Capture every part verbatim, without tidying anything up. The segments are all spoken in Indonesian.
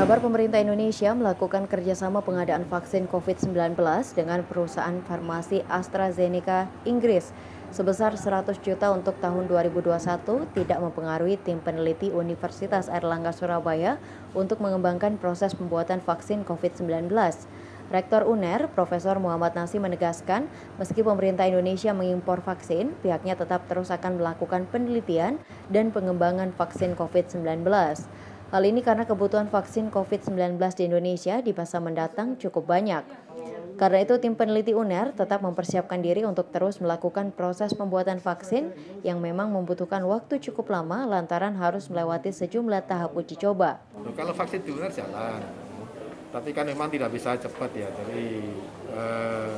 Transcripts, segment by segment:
Kabar pemerintah Indonesia melakukan kerjasama pengadaan vaksin covid sembilan belas dengan perusahaan farmasi AstraZeneca Inggris sebesar seratus juta untuk tahun dua ribu dua puluh satu tidak mempengaruhi tim peneliti Universitas Airlangga Surabaya untuk mengembangkan proses pembuatan vaksin covid sembilan belas. Rektor U N E R, Profesor Muhammad Nasih menegaskan, meski pemerintah Indonesia mengimpor vaksin, pihaknya tetap terus akan melakukan penelitian dan pengembangan vaksin covid sembilan belas. Hal ini karena kebutuhan vaksin covid sembilan belas di Indonesia di masa mendatang cukup banyak. Karena itu, tim peneliti U N E R tetap mempersiapkan diri untuk terus melakukan proses pembuatan vaksin yang memang membutuhkan waktu cukup lama lantaran harus melewati sejumlah tahap uji coba. Kalau vaksin di U N E R jalan, tapi kan memang tidak bisa cepat ya. Jadi eh,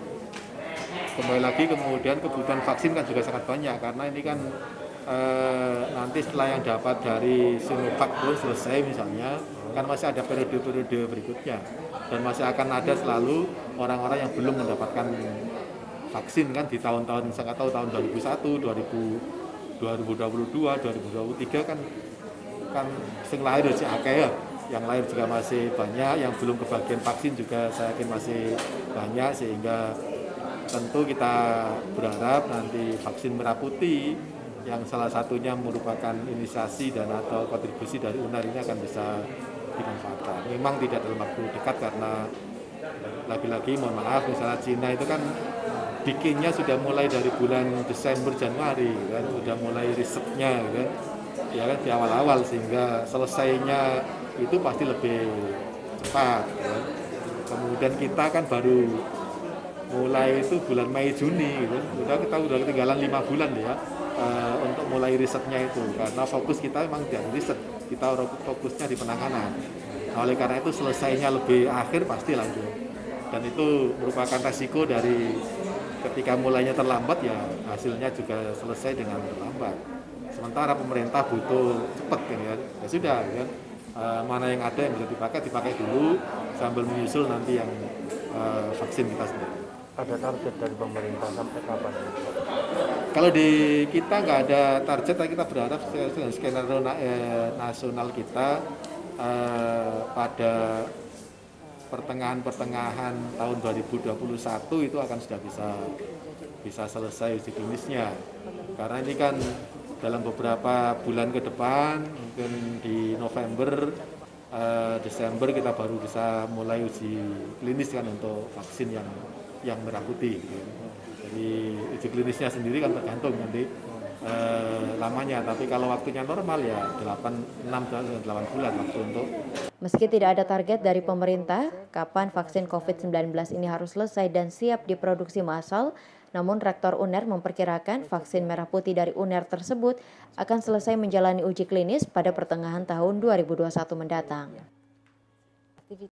kembali lagi kemudian kebutuhan vaksin kan juga sangat banyak karena ini kan eh, nanti setelah yang dapat dari Sinovac pun selesai misalnya, kan masih ada periode-periode berikutnya dan masih akan ada selalu orang-orang yang belum mendapatkan vaksin kan di tahun-tahun, saya nggak tahu tahun dua ribu satu, dua ribu, dua ribu dua puluh dua, dua ribu dua puluh tiga kan kan sing lahir si akeh ya, yang lahir juga masih banyak, yang belum kebagian vaksin juga saya yakin masih banyak, sehingga tentu kita berharap nanti vaksin merah putih yang salah satunya merupakan inisiasi dan atau kontribusi dari U N E R ini akan bisa dimanfaatkan. Memang tidak dalam waktu dekat karena lagi-lagi mohon maaf, misalnya Cina itu kan bikinnya sudah mulai dari bulan Desember Januari kan, sudah mulai risetnya kan, ya kan di awal-awal, sehingga selesainya itu pasti lebih cepat kan. Kemudian kita kan baru mulai itu bulan Mei Juni gitu. Udah kita udah ketinggalan lima bulan ya uh, untuk mulai risetnya itu, karena fokus kita memang di riset, kita fokusnya di penanganan. Nah, oleh karena itu selesainya lebih akhir pasti lanjut, dan itu merupakan resiko dari ketika mulainya terlambat ya hasilnya juga selesai dengan terlambat. Sementara pemerintah butuh cepat kan ya, ya sudah kan, uh, mana yang ada yang bisa dipakai dipakai dulu sambil menyusul nanti yang uh, vaksin kita sendiri. Ada target dari pemerintah sampai kapan? Kalau di kita nggak ada target, tapi kita berharap dengan skenario nasional kita eh, pada pertengahan-pertengahan tahun dua ribu dua puluh satu itu akan sudah bisa bisa selesai uji klinisnya. Karena ini kan dalam beberapa bulan ke depan, mungkin di November, eh, Desember kita baru bisa mulai uji klinis kan untuk vaksin yang yang merah putih. Jadi uji klinisnya sendiri kan tergantung nanti eh, lamanya, tapi kalau waktunya normal ya delapan, enam, delapan bulan waktu untuk. Meski tidak ada target dari pemerintah kapan vaksin covid sembilan belas ini harus selesai dan siap diproduksi massal, namun Rektor U N E R memperkirakan vaksin merah putih dari U N E R tersebut akan selesai menjalani uji klinis pada pertengahan tahun dua ribu dua puluh satu mendatang.